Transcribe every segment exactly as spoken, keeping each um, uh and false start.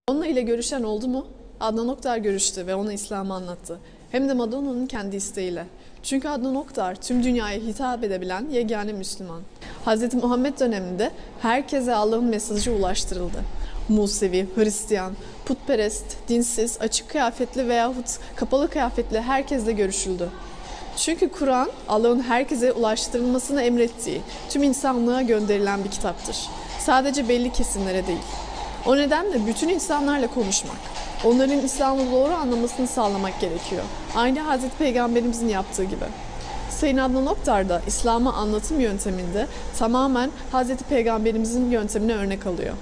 Madonna ile görüşen oldu mu? Adnan Oktar görüştü ve ona İslam'ı anlattı. Hem de Madonna'nın kendi isteğiyle. Çünkü Adnan Oktar tüm dünyaya hitap edebilen yegane Müslüman. Hazreti Muhammed döneminde herkese Allah'ın mesajı ulaştırıldı. Musevi, Hristiyan, putperest, dinsiz, açık kıyafetli veyahut kapalı kıyafetli herkesle görüşüldü. Çünkü Kur'an, Allah'ın herkese ulaştırılmasını emrettiği, tüm insanlığa gönderilen bir kitaptır. Sadece belli kesimlere değil. O nedenle bütün insanlarla konuşmak, onların İslam'ı doğru anlamasını sağlamak gerekiyor. Aynı Hazreti Peygamberimizin yaptığı gibi. Sayın Adnan Oktar da İslam'ı anlatım yönteminde tamamen Hazreti Peygamberimizin yöntemine örnek alıyor.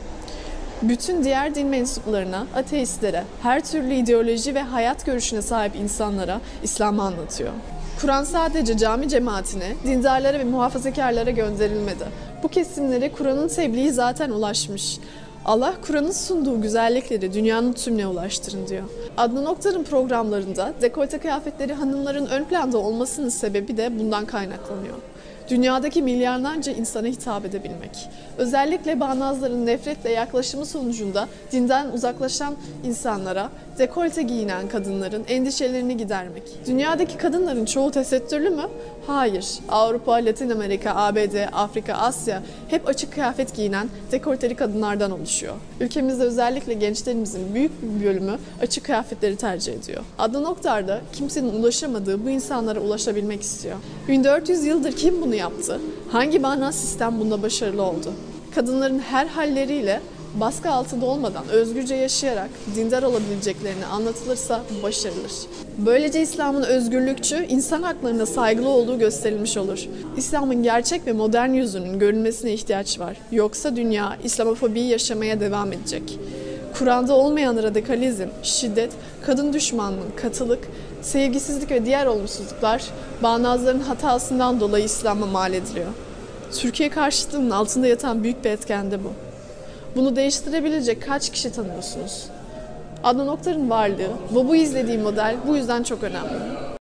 Bütün diğer din mensuplarına, ateistlere, her türlü ideoloji ve hayat görüşüne sahip insanlara İslam'ı anlatıyor. Kur'an sadece cami cemaatine, dindarlara ve muhafazakarlara gönderilmedi. Bu kesimlere Kur'an'ın tebliği zaten ulaşmış. Allah Kur'an'ın sunduğu güzellikleri dünyanın tümüne ulaştırın diyor. Adnan Oktar'ın programlarında dekolte kıyafetleri hanımların ön planda olmasının sebebi de bundan kaynaklanıyor. Dünyadaki milyarlarca insana hitap edebilmek. Özellikle bağnazların nefretle yaklaşımı sonucunda dinden uzaklaşan insanlara, dekolte giyinen kadınların endişelerini gidermek. Dünyadaki kadınların çoğu tesettürlü mü? Hayır. Avrupa, Latin Amerika, A B D, Afrika, Asya hep açık kıyafet giyinen dekolteli kadınlardan oluşuyor. Ülkemizde özellikle gençlerimizin büyük bir bölümü açık kıyafetleri tercih ediyor. Adnan Oktar da kimsenin ulaşamadığı bu insanlara ulaşabilmek istiyor. bin dört yüz yıldır kim bunu yaptı? Hangi bağnaz sistem bunda başarılı oldu? Kadınların her halleriyle baskı altında olmadan özgürce yaşayarak dindar olabileceklerini anlatılırsa başarılır. Böylece İslam'ın özgürlükçü, insan haklarına saygılı olduğu gösterilmiş olur. İslam'ın gerçek ve modern yüzünün görülmesine ihtiyaç var. Yoksa dünya İslamofobiyi yaşamaya devam edecek. Kur'an'da olmayan radikalizm, şiddet, kadın düşmanlığı, katılık, sevgisizlik ve diğer olumsuzluklar bağnazların hatasından dolayı İslam'a mal ediliyor. Türkiye karşıtlığının altında yatan büyük bir etken de bu. Bunu değiştirebilecek kaç kişi tanıyorsunuz? Adnan Oktar'ın varlığı ve bu izlediği model bu yüzden çok önemli.